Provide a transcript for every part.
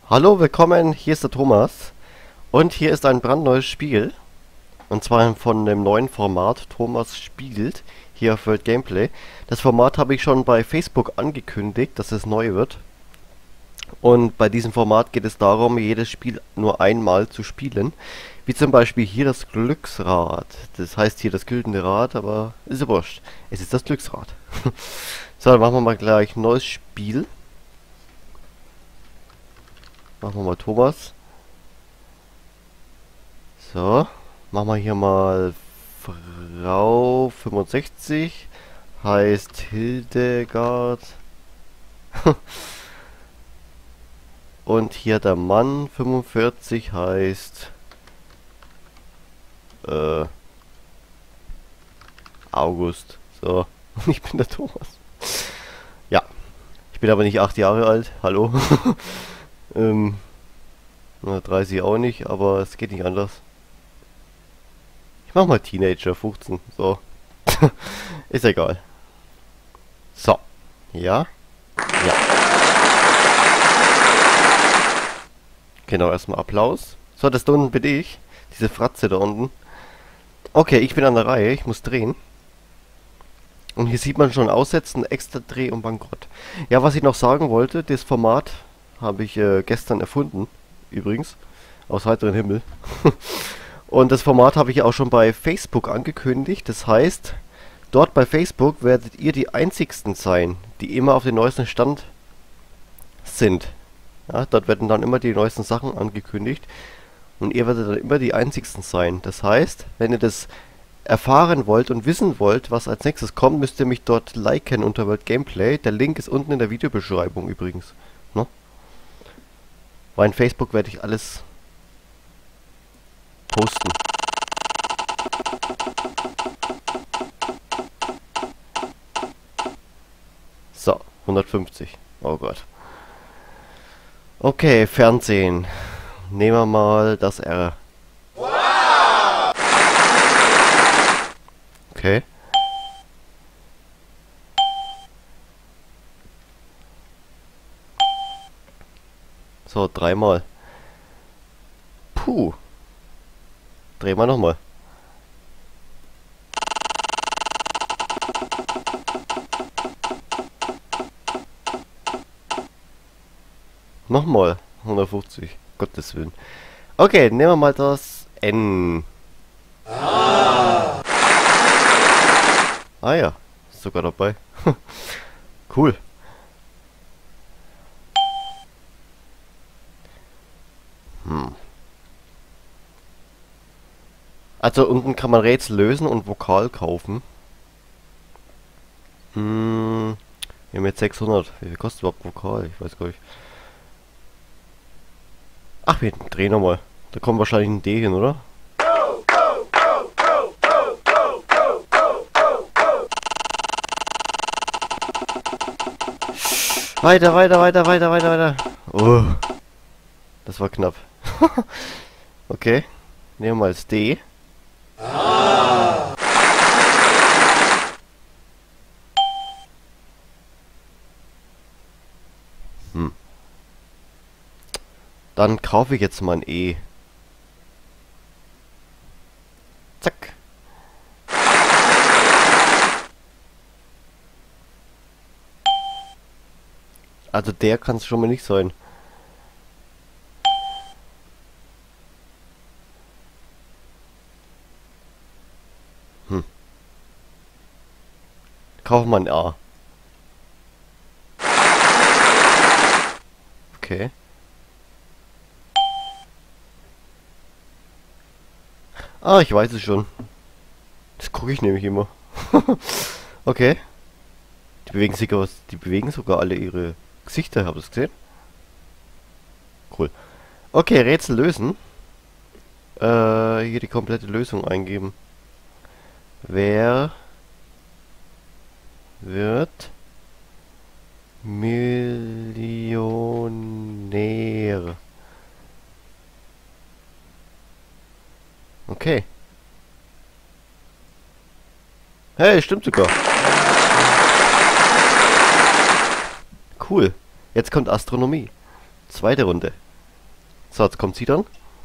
Hallo, willkommen, hier ist der Thomas und hier ist ein brandneues Spiel und zwar von dem neuen Format Thomas spielt hier auf World Gameplay. Das Format habe ich schon bei Facebook angekündigt, dass es neu wird und bei diesem Format geht es darum, jedes Spiel nur einmal zu spielen, wie zum Beispiel hier das Glücksrad. Das heißt hier das güldene Rad, aber ist ja wurscht, es ist das Glücksrad. So, dann machen wir mal gleich ein neues Spiel. Machen wir mal Thomas. So, machen wir hier mal Frau 65, heißt Hildegard. Und hier der Mann 45 heißt August. So, und ich bin der Thomas. Ja, ich bin aber nicht 8 Jahre alt. Hallo. 30 auch nicht, aber es geht nicht anders. Ich mach mal Teenager, 15, so. Ist egal. So. Ja. Ja. Genau, erstmal Applaus. So, das da unten bin ich. Diese Fratze da unten. Okay, ich bin an der Reihe, ich muss drehen. Und hier sieht man schon Aussetzen, extra Dreh und Bankrott. Ja, was ich noch sagen wollte, das Format habe ich gestern erfunden. Übrigens. Aus heiterem Himmel. Und das Format habe ich auch schon bei Facebook angekündigt. Das heißt, dort bei Facebook werdet ihr die einzigsten sein, die immer auf den neuesten Stand sind. Ja, dort werden dann immer die neuesten Sachen angekündigt. Und ihr werdet dann immer die einzigsten sein. Das heißt, wenn ihr das erfahren wollt und wissen wollt, was als nächstes kommt, müsst ihr mich dort liken unter World Gameplay. Der Link ist unten in der Videobeschreibung übrigens. Ne? Weil in Facebook werde ich alles posten. So, 150. Oh Gott. Okay, Fernsehen. Nehmen wir mal das R. Okay. So, dreimal. Puh. Drehen wir nochmal. Nochmal. 150. Gottes Willen. Okay, nehmen wir mal das N. Ah ja, ist sogar dabei. Cool. Also unten kann man Rätsel lösen und Vokal kaufen. Wir haben jetzt 600. Wie viel kostet überhaupt Vokal? Ich weiß gar nicht. Ach, wir drehen nochmal. Da kommt wahrscheinlich ein D hin, oder? Weiter, weiter, weiter, weiter, weiter, weiter. Oh, das war knapp. Okay, nehmen wir mal das D. Dann kaufe ich jetzt mal ein E. Zack. Also der kann es schon mal nicht sein. Kaufen wir ein A. Okay. Ah, ich weiß es schon. Das gucke ich nämlich immer. Okay. Die bewegen sogar alle ihre Gesichter, habt ihr das gesehen? Cool. Okay, Rätsel lösen. Hier die komplette Lösung eingeben. Wer wird Millionär? Okay. Hey, stimmt sogar. Cool. Jetzt kommt Astronomie. Zweite Runde. So, jetzt kommt sie dann.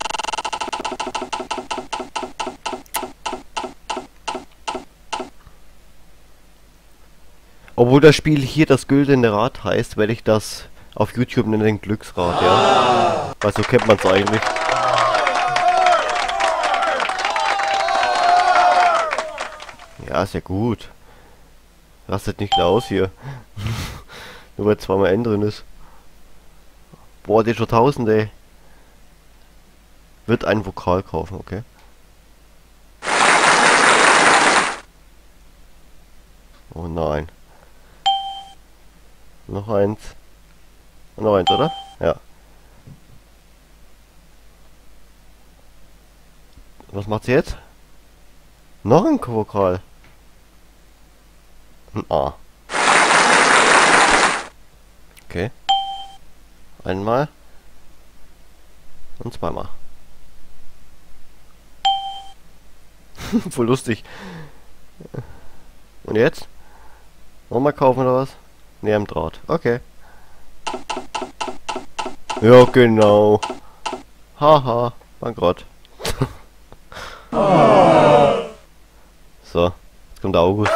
Obwohl das Spiel hier das Güldene Rad heißt, werde ich das auf YouTube nennen, Glücksrad, ja. Weil so kennt man es eigentlich. Ja, ist ja gut. Rastet nicht aus hier. Nur weil zweimal N drin ist. Boah, die schon 1000, ey. Wird ein Vokal kaufen, okay. Oh nein. Noch eins. Noch eins, oder? Ja. Was macht sie jetzt? Noch ein Vokal. Ein A. Okay. Einmal. Und zweimal. Voll lustig. Und jetzt? Nochmal kaufen oder was? Ne, am Draht. Okay. Ja, genau. Haha, Bankrott. So, jetzt kommt der August.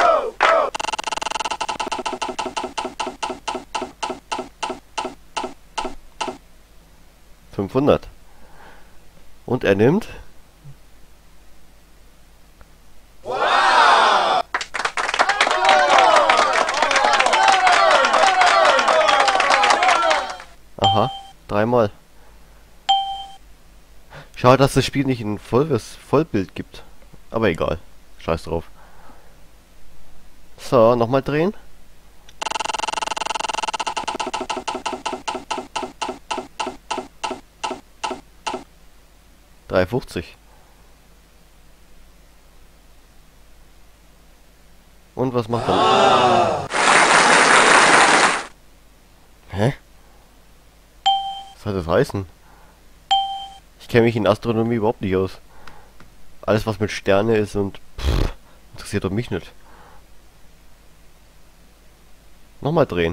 $500. Und er nimmt... Aha, dreimal. Schade, dass das Spiel nicht ein Vollbild gibt. Aber egal. Scheiß drauf. So, nochmal drehen. $3,50. Und was macht er? Hä? Was soll das heißen? Ich kenne mich in Astronomie überhaupt nicht aus. Alles was mit Sterne ist und interessiert doch mich nicht. Nochmal drehen.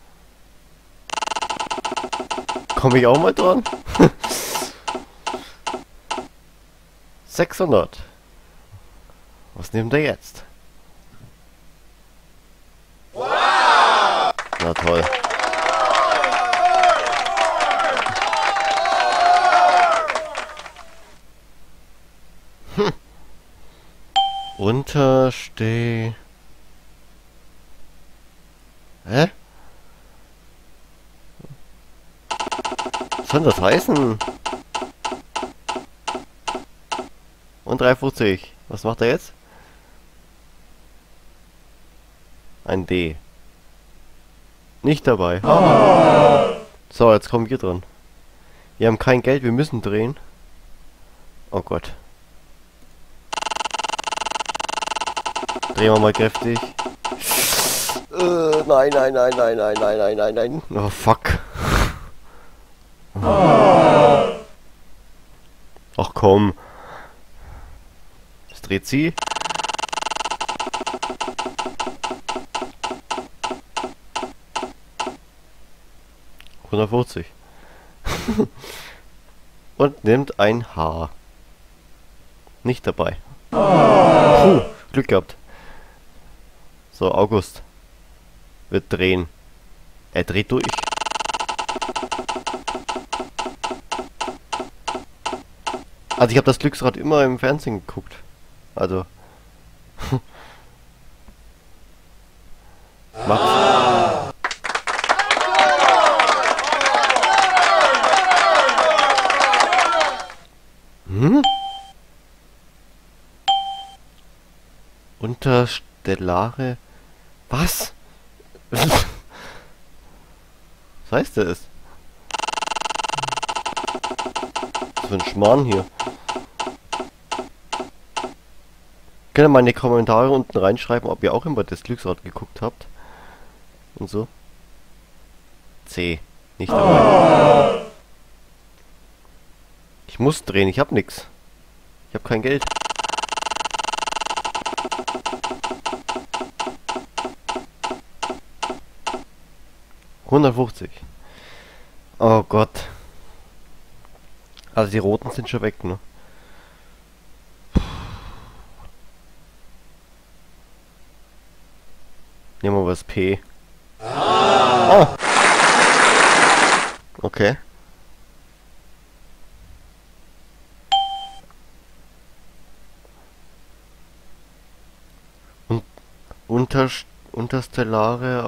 Komme ich auch mal dran? 600. Was nimmt er jetzt? Na toll. Untersteh. Hä? Was soll das heißen? Und 3,50. Was macht er jetzt? Ein D. Nicht dabei. So, jetzt kommen wir dran. Wir haben kein Geld, wir müssen drehen. Oh Gott. Drehen wir mal kräftig. Nein, nein, nein, nein, nein, nein, nein, nein, nein. Oh, fuck. Ach komm. Jetzt dreht sie. $150. Und nimmt ein H. Nicht dabei. Puh, Glück gehabt. So, August. Wird drehen. Er dreht durch. Also ich habe das Glücksrad immer im Fernsehen geguckt. Also. Macht's. Interstellare... Was? Was heißt das? Was für ein Schmarrn hier. Könnt ihr mal in die Kommentare unten reinschreiben, ob ihr auch immer das Glücksrad geguckt habt. Und so. C. Nicht dabei. Ich muss drehen, ich hab nix. Ich hab kein Geld. $150. Oh Gott. Also die roten sind schon weg, ne? Nehmen wir was P. Oh! Okay. Und Unterstellare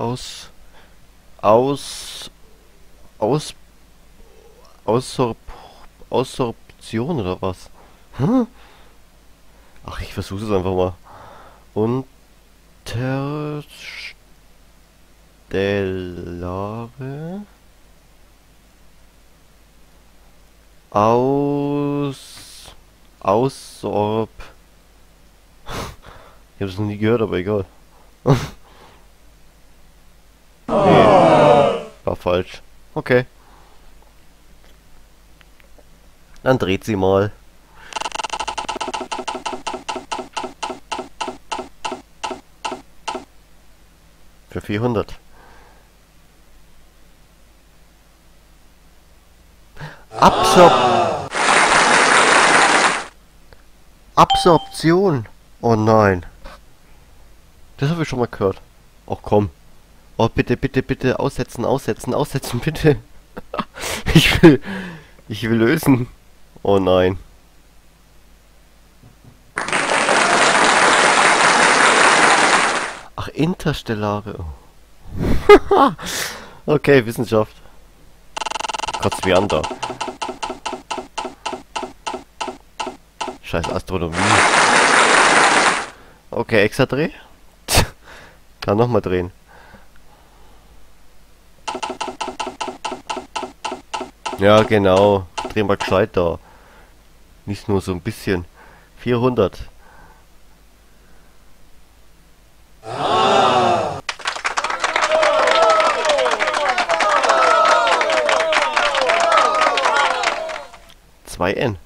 aus, aus, Aussor Aussorption oder was? Hm? Ach, ich versuche es einfach mal. Interstellare aus Aussorb. Ich habe es noch nie gehört, aber egal. Nee, war falsch. Okay, dann dreht sie mal. Für 400. Absor Absorption. Oh nein. Das habe ich schon mal gehört. Oh komm. Oh bitte, bitte, bitte. Aussetzen, aussetzen, aussetzen, bitte. Ich will. Ich will lösen. Oh nein. Ach, Interstellare. Okay, Wissenschaft. Kotzt wie an da. Scheiß Astronomie. Okay, extra Dreh. Kann nochmal drehen. Ja, genau. Drehen wir gescheit da. Nicht nur so ein bisschen. 400. Zwei N.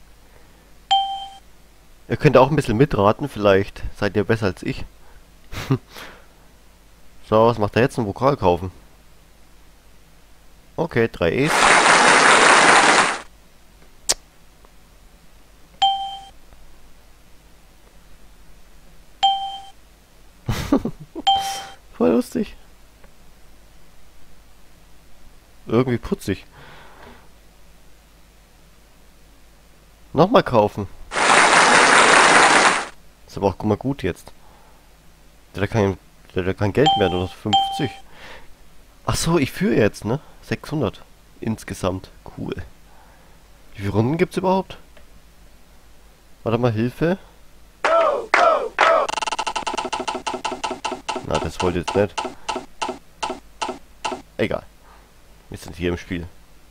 Ihr könnt auch ein bisschen mitraten, vielleicht seid ihr besser als ich. So, was macht er jetzt? Ein Vokal kaufen. Okay, 3 E's. Voll lustig. Irgendwie putzig. Nochmal kaufen. Ist aber auch mal gut jetzt. Der hat kein Geld mehr, nur noch 50. Ach so, ich führe jetzt, ne? 600 insgesamt. Cool. Wie viele Runden gibt's überhaupt? Warte mal, Hilfe. Na, das wollte jetzt nicht. Egal. Wir sind hier im Spiel.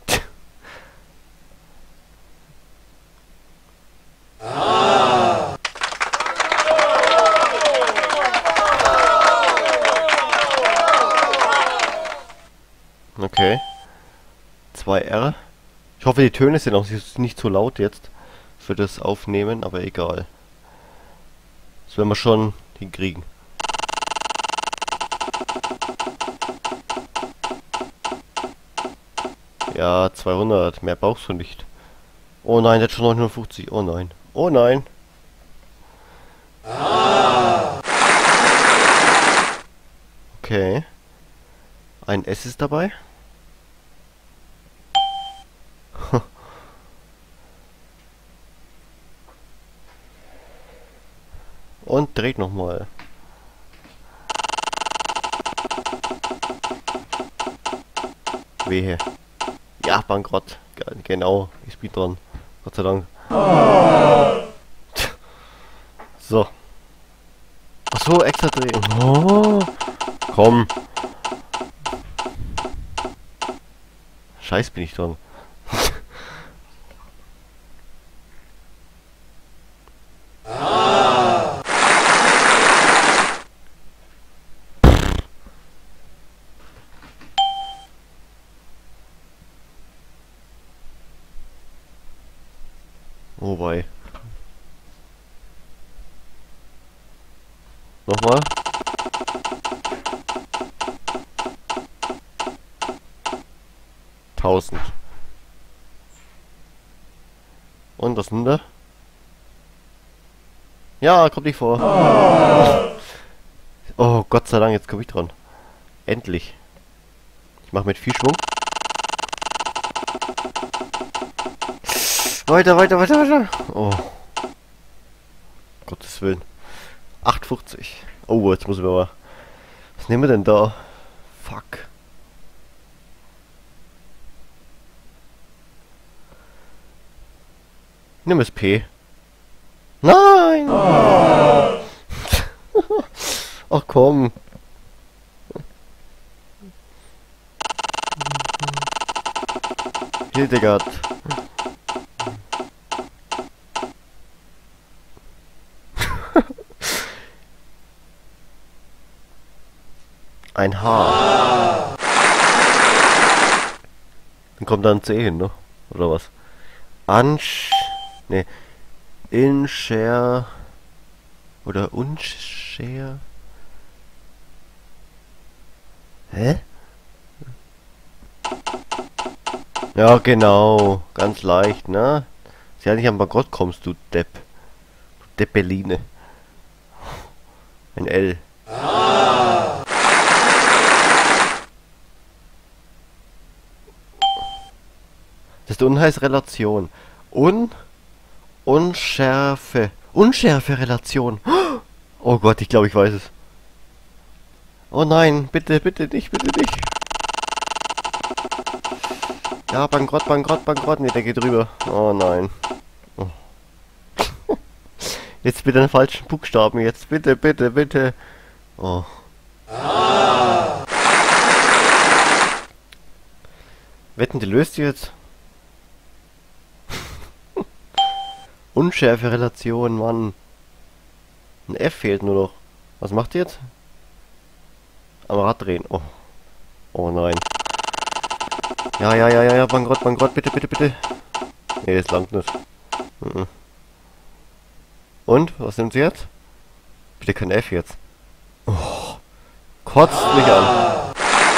Okay. 2R. Ich hoffe, die Töne sind auch nicht so laut jetzt für das Aufnehmen, aber egal. Das werden wir schon hinkriegen. Ja, 200. Mehr brauchst du nicht. Oh nein, jetzt schon 950. Oh nein. Oh nein. Okay. Ein S ist dabei. Und dreht nochmal. Wehe. Ja, Bankrott. Genau, ich bin dran. Gott sei Dank. So. Ach so, extra drehen. Oh. Komm. Scheiß bin ich dran. Oh wei. Nochmal. Tausend. Und was denn da? Ja, kommt nicht vor. Oh, Gott sei Dank, jetzt komme ich dran. Endlich. Ich mache mit viel Schwung. Weiter, weiter, weiter, weiter. Oh. Gottes Willen. 8,50. Oh, jetzt muss ich mal... Was nehmen wir denn da? Fuck. Nimm es P. Nein! Oh. Ach komm. Hildegard. Ein Haar. Dann kommt da ein C hin, ne? Oder was? Ne. Inscher. Oder Unscher. Hä? Ja, genau. Ganz leicht, ne? Sie nicht am Bankrott kommst, du Depp. Du Deppeline. Ein L. Das da unten heißt Relation. Unschärfe. Unschärfe Relation. Oh Gott, ich glaube, ich weiß es. Oh nein, bitte, bitte nicht, bitte nicht. Ja, Bankrott, Bankrott, Bankrott. Nee, der geht drüber. Oh nein. Oh. Jetzt bitte den falschen Buchstaben. Jetzt bitte, bitte, bitte. Oh. Wetten, die löst jetzt? Unschärfe Relation, Mann. Ein F fehlt nur noch. Was macht ihr jetzt? Am Rad drehen. Oh. Oh nein. Ja, ja, ja, ja, ja, Bankrott, Bankrott, bitte, bitte, bitte. Nee, das langt nicht. Und? Was nimmt sie jetzt? Bitte kein F jetzt. Oh. Kotzt mich an.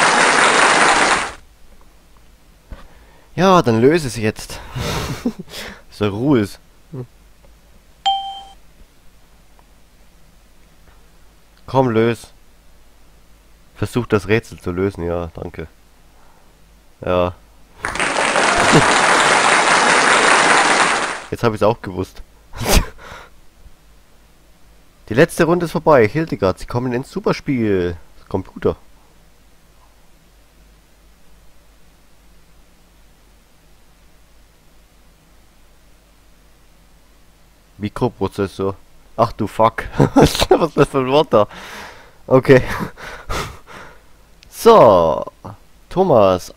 Ja, dann löse es jetzt. So Ruhe ist. Komm, löse. Versuch das Rätsel zu lösen, ja, danke. Ja. Jetzt habe ich es auch gewusst. Die letzte Runde ist vorbei. Hildegard, Sie kommen ins Superspiel. Computer. Mikroprozessor. Ach du Fuck. Was ist das für ein Wort da? Okay. So. Thomas.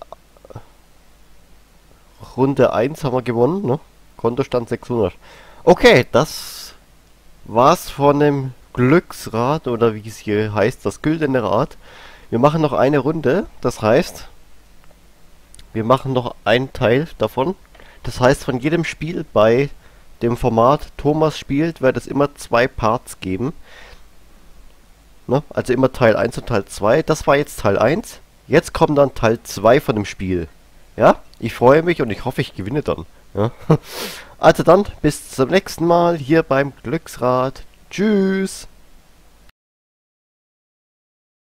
Runde 1 haben wir gewonnen, ne? Kontostand 600. Okay, das war's von dem Glücksrad, oder wie es hier heißt, das güldene Rad. Wir machen noch eine Runde, das heißt, wir machen noch einen Teil davon. Das heißt, von jedem Spiel bei dem Format Thomas spielt, wird es immer 2 Parts geben. Ne? Also immer Teil 1 und Teil 2. Das war jetzt Teil 1. Jetzt kommt dann Teil 2 von dem Spiel. Ja, ich freue mich und ich hoffe, ich gewinne dann. Ja? Also dann, bis zum nächsten Mal hier beim Glücksrad. Tschüss.